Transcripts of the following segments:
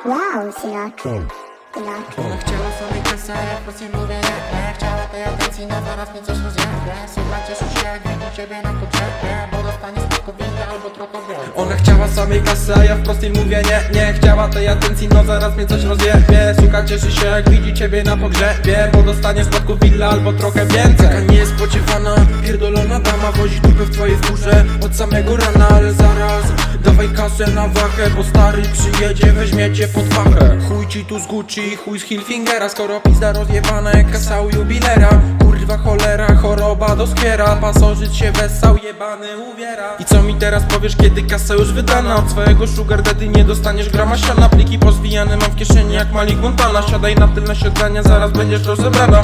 Wow, synak. Ona chciała sobie kasę, a ja wprost jej mówię nie. Chciała tej atencji, no zaraz mnie coś rozjebie. Słuchaj, cieszy się jak widzi ciebie na potrzebie, bo dostanie spadku windy albo trochę więcej. Ona chciała samej kasy, a ja wprost jej mówię nie chciała tej atencji, no zaraz mnie coś rozjebie. Suka cieszy się jak widzi ciebie na pogrzebie, bo dostanie spadku willa albo trochę więcej. Taka niespodziewana, pierdolona dama wozi dupę w twojej skórze od samego rana, ale zaraz dawaj kasę na wachę, bo stary przyjedzie, weźmie cię pod pachę. Chuj ci tu z Gucci, chuj z Hilfingera, skoro pizda rozjebana jak kasa u jubilera. Kurwa cholera, choroba doskwiera, pasożyt się wessał, jebany uwiera. I co mi teraz powiesz, kiedy kasa już wydana? Od swojego sugar daddy nie dostaniesz grama siana. Pliki pozwijane mam w kieszeni jak Malik Montana. Siadaj na tylne siedzenie, zaraz będziesz rozebrana.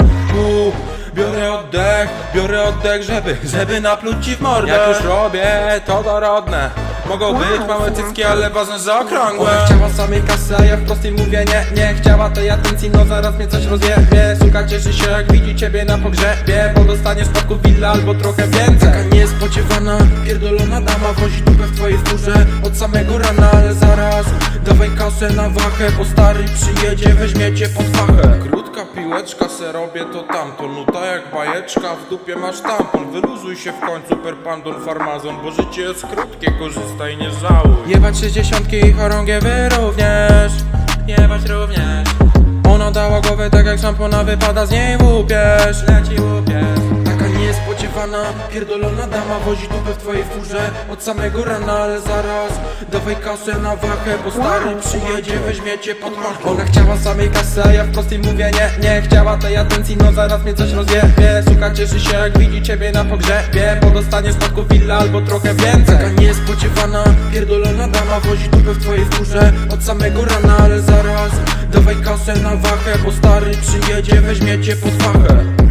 Biorę oddech, żeby napluć ci w mordę. Jak już robię, to dorodne. Mogą być małe cycki, ale ważne, że okrągłe. Ona chciała samej kasy, a ja wprost jej mówię nie chciała tej atencji, no zaraz mnie coś rozjebie. Suka cieszy się jak widzi ciebie na pogrzebie, bo dostanie spadku willa albo trochę więcej. Taka niespodziewana, pierdolona dama wozi dupę w twojej skórze od samego rana, ale zaraz dawaj kasę na wachę, bo stary przyjedzie, weźmie cię pod pachę. Krótka piłeczka, se robię to tamto, nuta jak bajeczka, w dupie masz tampon. Wyluzuj się w końcu, per pandon farmazon, bo życie jest krótkie, korzystaj, nie żałuj. Jebać 60 i chorągiew również, jebać również. Ona dała głowę tak jak szampona, wypada z niej łupież, leci łupież. Taka niespodziewana, pierdolona dama wozi dupę w twojej furze od samego rana, ale zaraz dawaj kasę na wachę, bo stary przyjedzie, weźmie cię pod pachę. Ona chciała samej kasy, a ja wprost jej mówię nie chciała tej atencji, no zaraz mnie coś rozjebie. Suka cieszy się jak widzi ciebie na pogrzebie, bo dostanie spadku willa albo trochę więcej. Taka niespodziewana, pierdolona dama wozi dupę w twojej furze od samego rana, ale zaraz dawaj kasę na wachę, bo stary przyjedzie, weźmie cię pod pachę.